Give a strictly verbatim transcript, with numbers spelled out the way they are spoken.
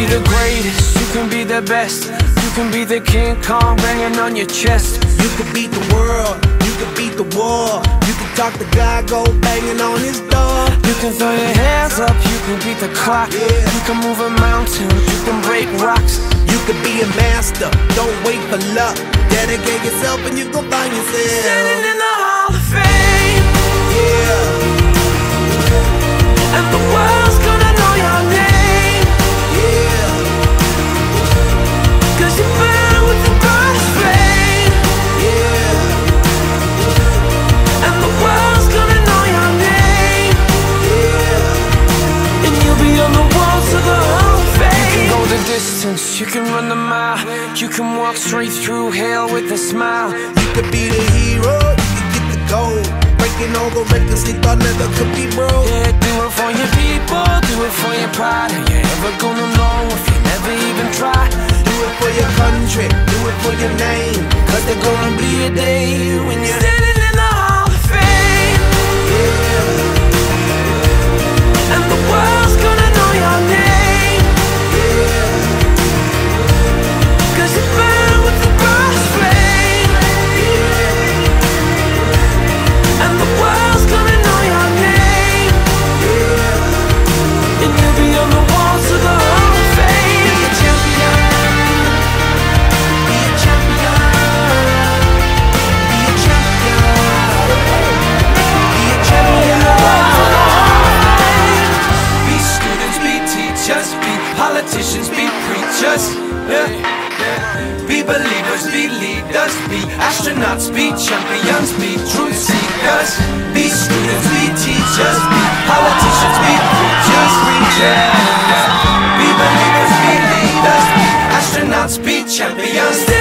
be the greatest, you can be the best. You can be the King Kong banging on your chest. You can beat the world, you can beat the war. You can talk to God, go banging on his door. You can throw your hands up, you can beat the clock. Yeah. You can move a mountain, you can break rocks. You can be a master, don't wait for luck. Dedicate yourself and you gon' find yourself Standing in the Hall of Fame. Yeah, And the world's gonna know your name. yeah. Cause you burn with the brightest flame. Yeah, And the world's gonna know your name. yeah. And you'll be on the walls of the Hall of Fame. You can go the distance, you can run the mile. You can walk straight through hell with a smile. You could be the hero, you can get the gold. Breaking all the records they thought never could be broke. Yeah, do it for your people, do it for your pride. Are you ever gonna know if you never even try? Do it for your country, do it for your name. Cause there's gonna be a day when you're standing in the Hall of Fame. Yeah, And the world's gonna know your name. yeah. Cause you burn with the brightest flame. And the world's gonna know your name. And you'll be on the walls of the Hall of Fame. Be a champion, be a champion, be a champion, be a champion. Be students, be teachers, be politicians, be preachers. Yeah. Be believers, be leaders, be astronauts, be champions, be truth seekers. Be students, be teachers, be politicians, be preachers, preachers. Be believers, be leaders, be astronauts, be champions.